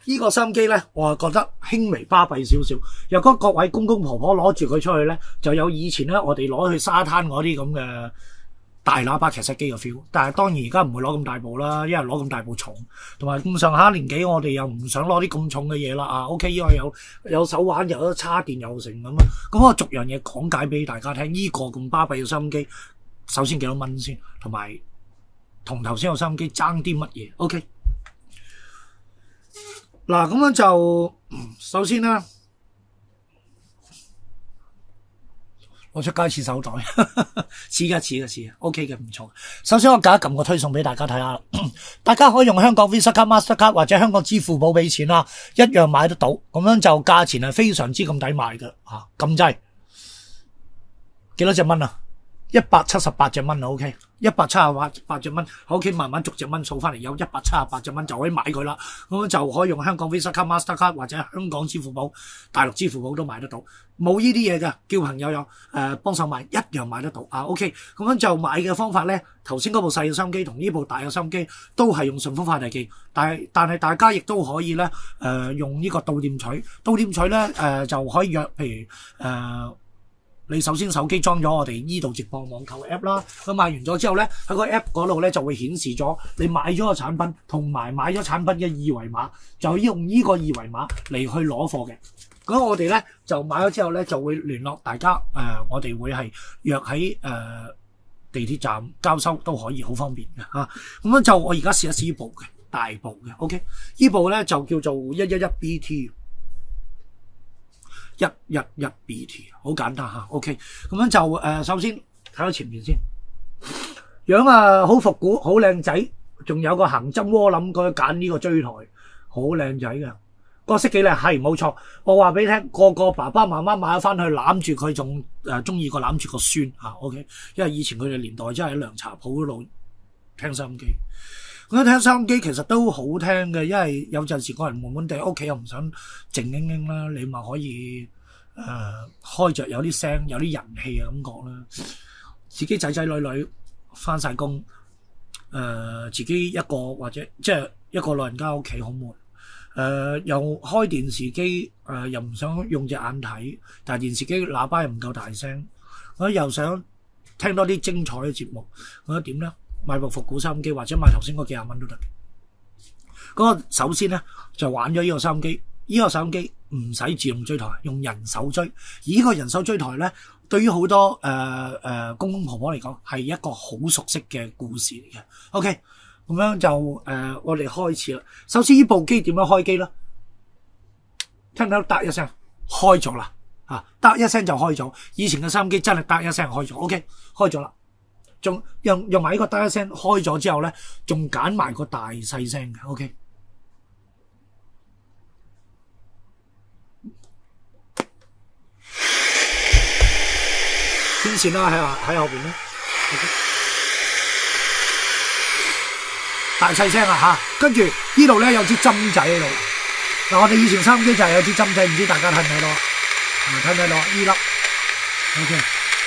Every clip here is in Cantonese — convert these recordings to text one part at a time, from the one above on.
呢個收音機咧，我係覺得輕微巴閉少少。若果各位公公婆婆攞住佢出去咧，就有以前咧我哋攞去沙灘嗰啲咁嘅大喇叭劇室機嘅 feel。但係當然而家唔會攞咁大部啦，因為攞咁大部重，同埋咁上下年紀，我哋又唔想攞啲咁重嘅嘢啦。啊 ，OK， 呢個有手環，有得叉電，又成咁啊。咁我逐樣嘢講解俾大家聽。呢個咁巴閉嘅收音機，首先幾多蚊先，同埋同頭先個收音機爭啲乜嘢 ？OK。嗱，咁樣就首先咧，我出街似手袋，似嘅 ，OK 嘅，唔錯。首先我撳個推送俾大家睇下，大家可以用香港 Visa 卡、Master 卡或者香港支付寶俾錢啦，一樣買得到。咁樣就價錢係非常之咁抵買嘅嚇，撳掣幾多隻蚊啊？178隻蚊啊 ，OK，178隻蚊，OK， 慢慢逐隻蚊數翻嚟，有178隻蚊就可以買佢啦。咁就可以用香港 Visa 卡、Master 卡或者香港支付寶、大陸支付寶都買得到。冇呢啲嘢嘅，叫朋友有幫手買，一樣買得到啊。OK， 咁樣就買嘅方法咧，頭先嗰部細嘅收音機同呢部大嘅收音機都係用順豐快遞寄，但係大家亦都可以咧用呢個到店取，咧就可以約，譬如你首先手機裝咗我哋呢度直播網購 app 啦，咁買完咗之後咧，喺個 app 嗰度咧就會顯示咗你買咗個產品同埋買咗產品嘅二維碼，就要用呢個二維碼嚟去攞貨嘅。咁我哋咧就買咗之後咧就會聯絡大家，我哋會係約喺地鐵站交收都可以，好方便嘅嚇。咁樣就我而家試一試呢部嘅大部嘅 ，OK， 呢部咧就叫做111BT。111BT 好簡單吓 ，OK， 咁樣就首先睇到前面先，樣好復古，好靚仔，仲有個行針窩諗佢揀呢個錐台，好靚仔嘅，角色幾靚，係冇錯。我話俾你聽，個爸爸媽媽買咗翻去攬住佢，仲中意過攬住個孫吓 ，OK， 因為以前佢哋年代真係喺涼茶鋪嗰度聽收音機。咁聽收音機其實都好聽嘅，因為有陣時個人悶悶地，屋企又唔想靜英英啦，你咪可以開着有啲聲，有啲人氣嘅感覺啦。自己仔仔女女翻晒工，自己一個或者即係一個老人家屋企好悶，又開電視機，又唔想用隻眼睇，但係電視機喇叭又唔夠大聲，我又想聽多啲精彩嘅節目，我覺得點咧？買部復古收音機或者買頭先嗰幾廿蚊都得。嗰個首先咧就玩咗呢個收音機，呢個收音機唔使自動追台，用人手追。而呢個人手追台咧，對於好多公公婆婆嚟講係一個好熟悉嘅故事嚟嘅。OK， 咁樣就我哋開始啦。首先呢部機點樣開機咧？聽到嗒一聲開咗啦，嗒一聲就開咗。以前嘅收音機真係嗒一聲開咗。OK， 開咗啦。仲用埋呢個嗒一聲開咗之後咧，仲揀埋個大細聲嘅 ，OK。天線啦喺後邊咧 ，OK。大細聲啊吓，跟住呢度咧有支針仔喺度。嗱，我哋以前收音機就係有支針仔，唔知大家睇唔睇到？睇唔睇到呢粒 ？OK。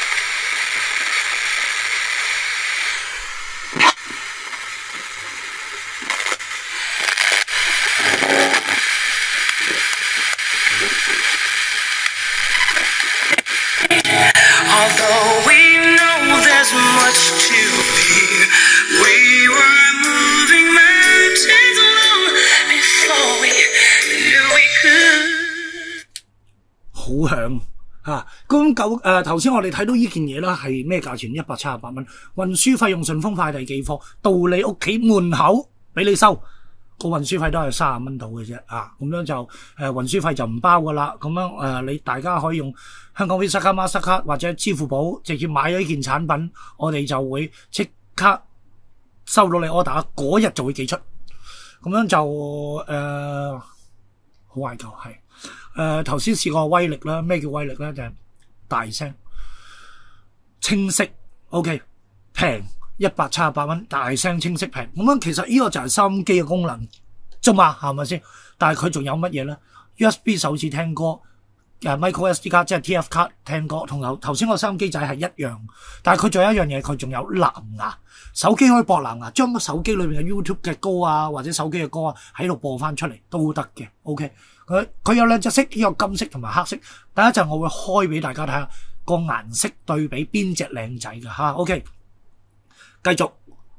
好響吓，咁頭先我哋睇到呢件嘢啦，係咩價錢？178蚊，運輸費用順豐快遞寄貨到你屋企門口俾你收，個運輸費都係30蚊到嘅啫啊！咁樣就運輸費就唔包噶啦，咁樣你大家可以用香港 Visa 卡、Master 卡或者支付寶直接買咗呢件產品，我哋就會即刻收到你 order， 嗰日就會寄出，咁樣就好懷舊係。頭先試過威力啦，咩叫威力咧？就係大聲、清晰 ，OK， 平178蚊，大聲清晰平。咁樣其實呢個就係收音機嘅功能啫嘛，係咪先？但係佢仲有乜嘢咧？USB 手指聽歌， micro SD 卡，即係 TF 卡聽歌，同頭先個收音機仔係一樣，但係佢仲有一樣嘢，佢仲有藍牙，手機可以播藍牙，將個手機裏邊嘅 YouTube 嘅歌啊，或者手機嘅歌啊喺度播翻出嚟都得嘅。OK， 佢有兩隻色，呢個金色同埋黑色。第一陣我會開俾大家睇下個顏色對比邊隻靚仔嘅嚇。OK， 繼續。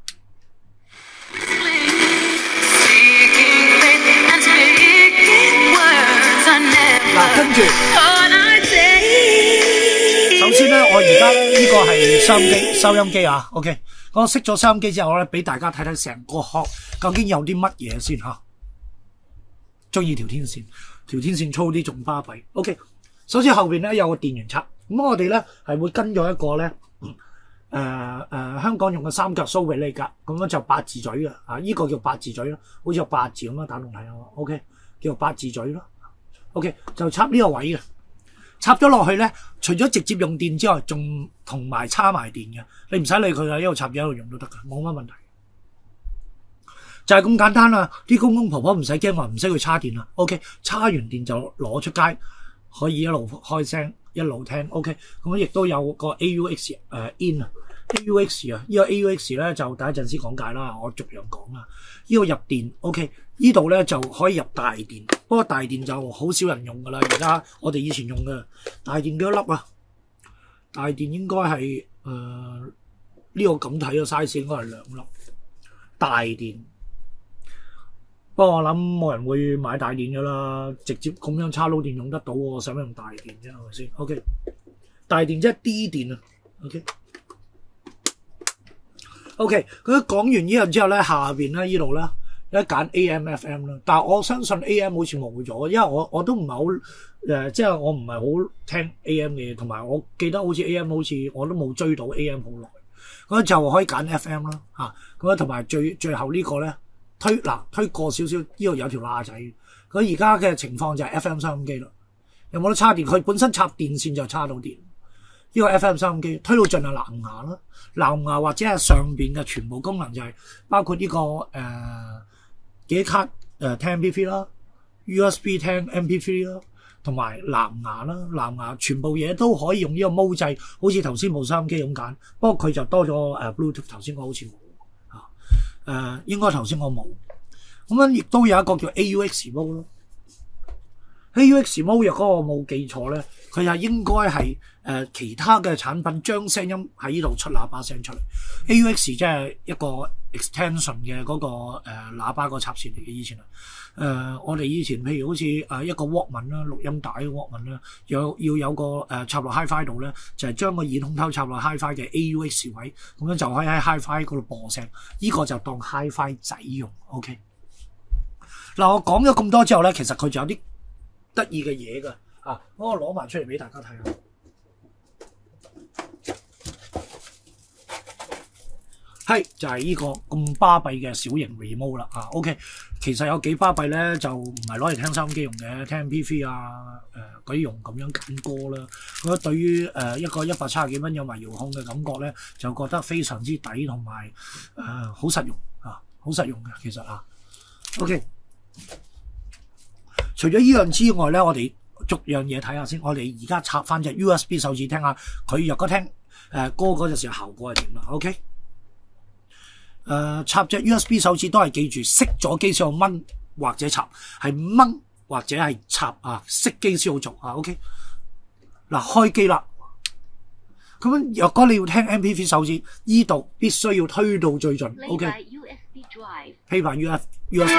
嗱，跟住，首先咧，我而家呢個係收音機啊。OK， 我熄咗收音機之後咧，俾大家睇睇成個殼究竟有啲乜嘢先嚇。中意條天線粗啲仲巴閉。OK， 首先後邊咧有個電源插，咁我哋咧係會跟咗一個咧香港用嘅三腳蘇比利格，咁樣就八字嘴嘅啊，呢個叫八字嘴咯，好似有八字咁樣打動睇下。OK， 叫做八字嘴咯。OK， 就插呢個位嘅，插咗落去咧，除咗直接用電之外，仲同埋插埋電嘅，你唔使理佢啦，一路插住一路用都得噶，冇乜問題。就係咁簡單啦，啲公公婆婆唔使驚話唔識去插電啦。OK， 插完電就攞出街，可以一路開聲一路聽。OK， 咁亦都有個 AUX in 啊。AUX 啊，呢個 AUX 咧就第一陣先講解啦，我逐樣講啦。呢個入電 OK， 呢度咧就可以入大電，不過大電就好少人用噶啦。而家我哋以前用嘅大電幾多粒啊？大電應該係呢個咁睇嘅 size 應該係2粒大電。不過我諗冇人會買大電噶啦，直接咁樣插撈電用得到喎，使乜用大電啫？係咪先 ？OK， 大電即係 D 電啊。OK， 佢講完呢樣之後咧，下邊咧呢度咧一揀 AM、FM 啦。但係我相信 AM 好似冇咗，因為我都唔係好即係我唔係好聽 AM 嘅嘢，同埋我記得好似 AM 好似我都冇追到 AM 好耐。咁就可以揀 FM 啦嚇。咁同埋最後呢個咧推過少少，呢度有條罅仔。佢而家嘅情況就係 FM 收音機啦。有冇得插電？佢本身插電線就插到電。呢個 FM 收音機推到盡係藍牙啦，藍牙或者係上邊嘅全部功能就係包括呢個記憶卡聽 MP3 啦 ，USB 聽 MP3 啦，同埋藍牙啦，藍牙全部嘢都可以用呢個毛掣，好似頭先部收音機咁揀，不過佢就多咗Bluetooth， 頭先我好似冇應該頭先我冇，咁樣亦都有一個叫 AUX mode 咯。AUX mode 若果我冇記錯咧，佢係應該係其他嘅產品將聲音喺呢度出喇叭聲出嚟。AUX 即係一個 extension 嘅嗰個喇叭個插線嚟嘅。以前我哋以前譬如好似一個 Walkman 啦，錄音帶嘅 Walkman 啦，要有個插落 HiFi 度咧，就係將個耳筒頭插落 HiFi 嘅 AUX 位，咁樣就可以喺 HiFi 嗰度播聲。呢個就當 HiFi 仔用。OK， 嗱我講咗咁多之後咧，其實佢仲有啲得意嘅嘢㗎，我攞埋出嚟俾大家睇下。係就係呢個咁巴閉嘅小型 remote 啦。OK， 其實有幾巴閉咧，就唔係攞嚟聽收音機用嘅，聽 MP3 嗰啲用咁樣揀歌啦。咁對於一個170幾蚊有埋遙控嘅感覺咧，就覺得非常之抵同埋好實用好實用嘅其實OK。除咗依樣之外咧，我哋逐樣嘢睇下先。我哋而家插翻隻 USB 手指聽下，佢若果聽歌嗰陣時效果係點啦。OK， 插隻 USB 手指都係記住熄咗機先好掹或者插，係掹或者係插熄機先好做OK， 嗱開機啦。咁若果你要聽 MP3 手指，依度必須要推到最盡。OK， 配埋 USB。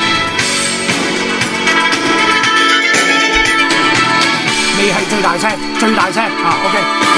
未係最大聲OK。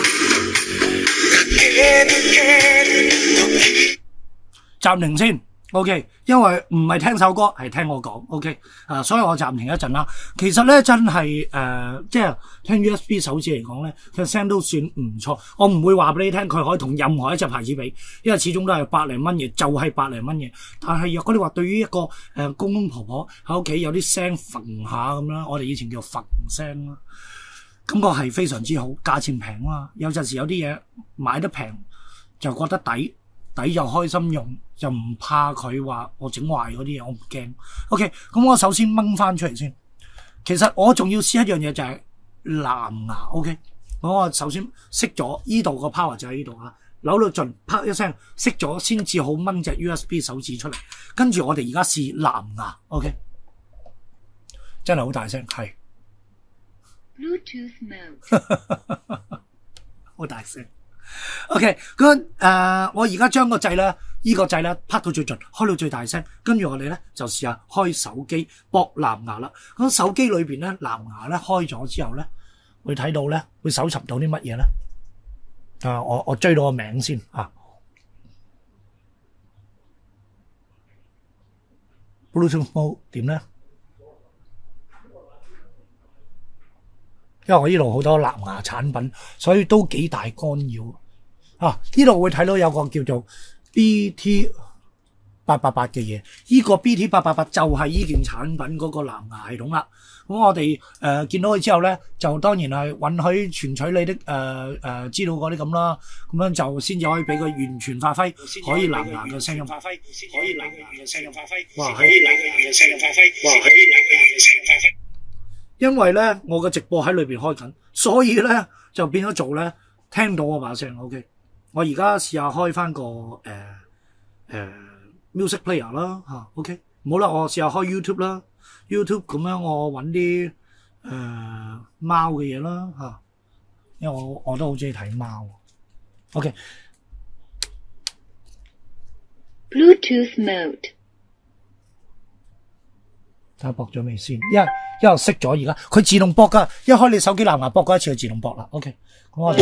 暫停先， OK， 因為唔係聽首歌，係聽我講 OK， 所以我暫停一陣啦。其實咧真係即係聽 USB 手指嚟講咧，佢聲都算唔錯。我唔會話俾你聽佢可以同任何一隻牌子比，因為始終都係百零蚊嘢，就係百零蚊嘢。但係若果你話對於一個公公婆婆喺屋企有啲聲揈下咁啦，我哋以前叫揈聲啦，感覺係非常之好，價錢平啦。有陣時有啲嘢買得平就覺得抵就開心用，就唔怕佢話我整壞嗰啲嘢，我唔驚。OK， 咁我首先掹翻出嚟先。其實我仲要試一樣嘢就係藍牙。OK， 我首先熄咗依度個 power 就喺呢度啊，扭到盡，啪一聲熄咗先至好掹隻 USB 手指出嚟。跟住我哋而家試藍牙。OK， 真係好大聲，係 Bluetooth mode 好大聲。OK， 咁我而家將個掣咧，依個掣咧拍到最盡，開到最大聲，跟住我哋咧就試下開手機駁藍牙啦。咁手機裏邊咧藍牙咧開咗之後咧，會睇到咧會搜尋到啲乜嘢咧？我追到個名先啊。Bluetooth mode 點咧？因為我呢度好多藍牙產品，所以都幾大干擾。呢度會睇到有個叫做 BT888 嘅嘢，呢個 BT888 就係呢件產品嗰個藍牙系統啦。咁我哋見到佢之後咧，就當然係允許傳取你的資料嗰啲咁啦，咁樣就先至可以俾佢完全發揮，可以藍牙嘅聲音發揮，可以藍牙嘅聲音發揮，哇！可以藍牙嘅聲音發揮，哇！可以藍牙嘅聲音發揮。因為咧，我嘅直播喺裏邊開緊，所以咧就變咗做咧聽到我把聲。OK， 我而家試下開翻個music player 啦嚇。OK， 唔好啦，我試下開 YouTube 啦。YouTube 咁樣我揾啲貓嘅嘢啦嚇，因為我都好中意睇貓。OK， Bluetooth mode 睇下駁咗未先，因為熄咗而家，佢自動駁噶，一開你手機藍牙駁嗰一次就自動駁啦。OK， 咁我哋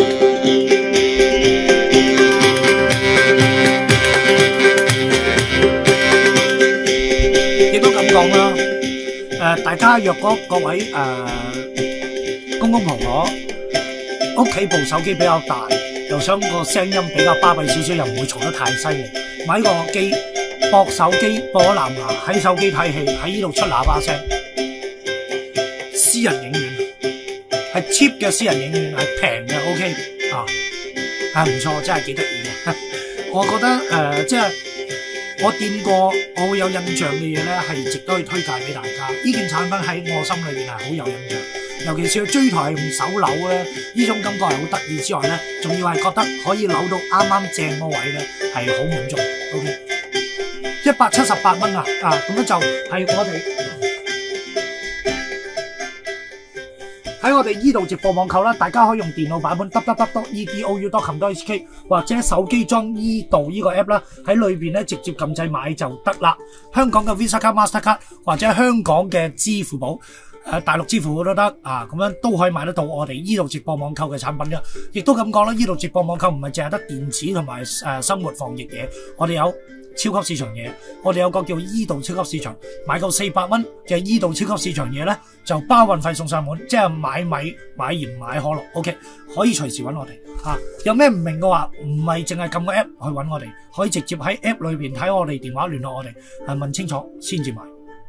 亦都咁講啦。大家若果各位公公婆婆屋企部手機比較大，又想個聲音比較巴閉少少，又唔會嘈得太犀利，買個機駁手機駁咗藍牙喺手機睇戲，喺呢度出喇叭聲。私人影院係 cheap 嘅私人影院，係平嘅 OK 係唔錯，真係幾得意嘅。我覺得即係我掂過，我會有印象嘅嘢咧，係值得去推介俾大家。呢件產品喺我心裏邊係好有印象，尤其是佢追台用手扭咧，呢種感覺係好得意之外咧，仲要係覺得可以扭到啱啱正嗰位咧，係好滿足。OK， 178蚊咁樣就係我哋。喺我哋依度直播網購啦，大家可以用電腦版本 www.edou.com.hk 或者手機裝依度呢個 app 啦，喺裏邊咧直接撳掣買就得啦。香港嘅 Visa 卡、Master 卡或者香港嘅支付寶，大陸支付寶都得咁樣都可以買得到我哋依度直播網購嘅產品嘅。亦都咁講啦，依度直播網購唔係淨係得電子同埋生活防疫嘢，我哋有超級市場嘢，我哋有個叫依度超級市場，買夠400蚊嘅依度超級市場嘢咧，就包運費送上門，即係買米、買鹽、買可樂 ，OK， 可以隨時揾我哋有咩唔明嘅話，唔係淨係撳個 app 去揾我哋，可以直接喺 app 裏邊睇我哋電話聯絡我哋，問清楚先至買。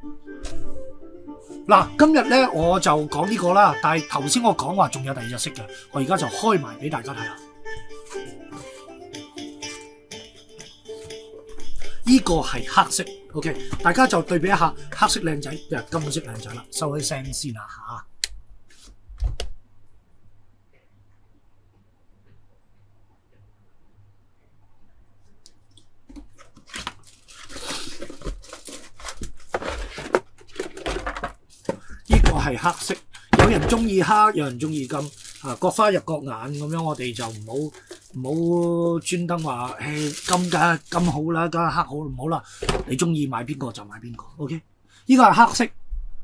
嗱，今日咧我就講呢個啦，但係頭先我講話仲有第二隻色嘅，我而家就開埋俾大家睇下。呢個係黑色 ，OK， 大家就對比一下黑色靚仔，金色靚仔啦，收啲聲先啦嚇。呢個係黑色，有人中意黑，有人中意金，各花入各眼咁樣，我哋就唔好專登話金嘅金好啦，梗係黑好唔好啦。你中意買邊個就買邊個 ，OK？ 呢個係黑色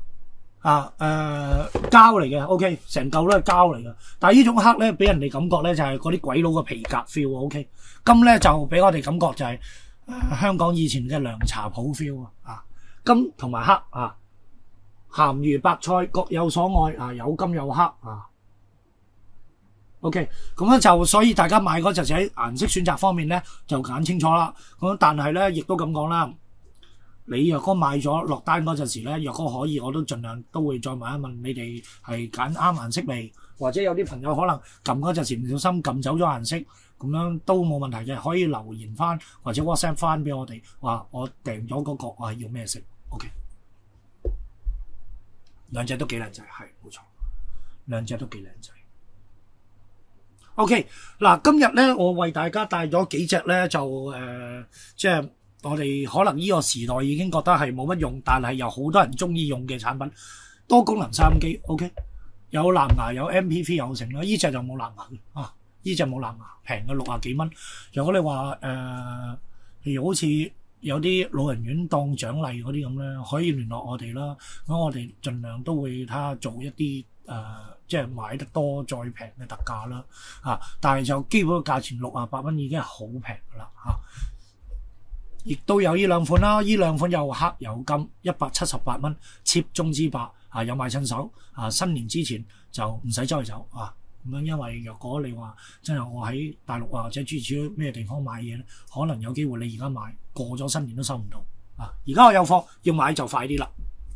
膠嚟嘅 ，OK？ 成嚿都係膠嚟嘅。但係呢種黑咧，俾人哋感覺咧就係嗰啲鬼佬嘅皮革 feel，OK？ 金咧就俾我哋感覺就係香港以前嘅涼茶鋪 feel 啊，金同埋黑啊，鹹魚白菜各有所愛啊，有金有黑啊。OK， 咁樣就所以大家買嗰陣時喺顏色選擇方面咧就揀清楚啦。咁但係咧亦都咁講啦，你若果買咗落單嗰陣時咧，若果可以，我都盡量都會再問一問你哋係揀啱顏色未，或者有啲朋友可能撳嗰陣時唔小心撳走咗顏色，咁樣都冇問題嘅，可以留言翻或者 WhatsApp 翻俾我哋，話我訂咗嗰個我係要咩色。OK， 兩隻都幾靚仔，係冇錯，兩隻都幾靚仔。OK， 嗱，今日咧我為大家帶咗幾隻咧就即係我哋可能呢個時代已經覺得係冇乜用，但係有好多人中意用嘅產品，多功能收音機。OK， 有藍牙有 MP3 有成啦，呢隻就冇藍牙嘅啊，呢隻冇藍牙，平嘅60幾蚊。如果你話譬如好似有啲老人院當獎勵嗰啲咁咧，可以聯絡我哋啦，咁我哋盡量都會睇下做一啲即係買得多再平嘅特價啦，但係就基本嘅價錢68蚊已經係好平㗎啦，亦都有呢兩款啦，呢兩款有黑有金，178蚊，cheap 中之霸有買親手新年之前就唔使周圍走咁樣，因為若果你話真係我喺大陸或者諸如此咩地方買嘢咧，可能有機會你而家買過咗新年都收唔到而家我有貨，要買就快啲啦。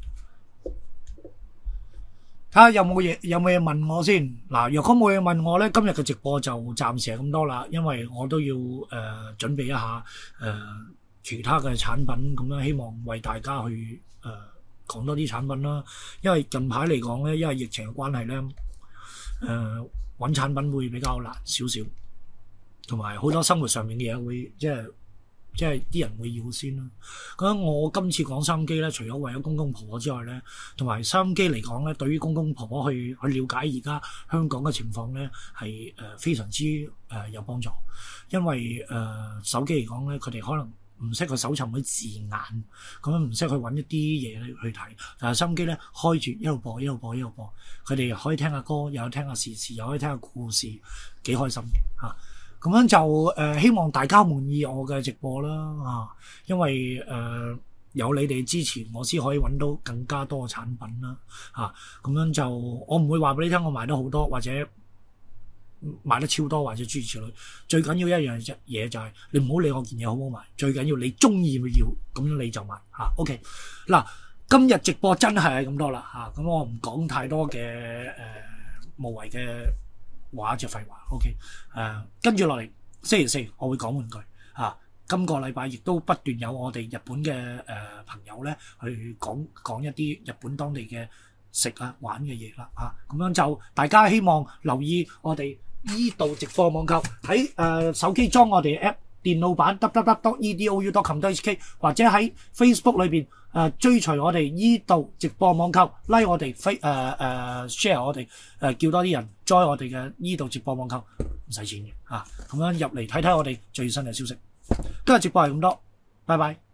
睇下有冇嘢問我先。嗱，若果冇嘢問我咧，今日嘅直播就暫時係咁多啦，因為我都要準備一下其他嘅產品，咁樣希望為大家去講多啲產品啦。因為近排嚟講咧，因為疫情嘅關係咧，揾產品會比較難少少，同埋好多生活上面嘅嘢會即係啲人會要先啦。咁我今次講收音機咧，除咗為咗公公婆婆之外咧，同埋收音機嚟講咧，對於公公婆婆去了解而家香港嘅情況咧，係非常之有幫助。因為手機嚟講咧，佢哋可能唔識去搜尋啲字眼，咁樣唔識去揾一啲嘢去睇。但係收音機咧，開住一路播一路播一路播，佢哋可以聽下歌，又聽下時事，又可以聽下故事，幾開心嘅。咁樣就希望大家滿意我嘅直播啦因為有你哋支持，我先可以揾到更加多嘅產品啦咁樣就我唔會話俾你聽，我賣得好多或者賣得超多或者諸如此類。最緊要一樣嘢就係你唔好理我件嘢好唔好賣，最緊要你中意咪要，咁樣你就賣OK， 嗱，今日直播真係咁多啦咁我唔講太多嘅無謂嘅話就廢話 OK， 跟住落嚟星期四我會講玩具今個禮拜亦都不斷有我哋日本嘅朋友咧去講一啲日本當地嘅食玩嘅嘢啦咁樣就大家希望留意我哋依度直播網購喺手機裝我哋嘅 app 電腦版 www.edou.com.hk 或者喺 Facebook 裏邊追隨我哋依度直播網購 like 我哋share 我哋叫多啲人 join 我哋嘅依度直播網購，唔使錢嘅咁樣入嚟睇睇我哋最新嘅消息。今日直播係咁多，拜拜。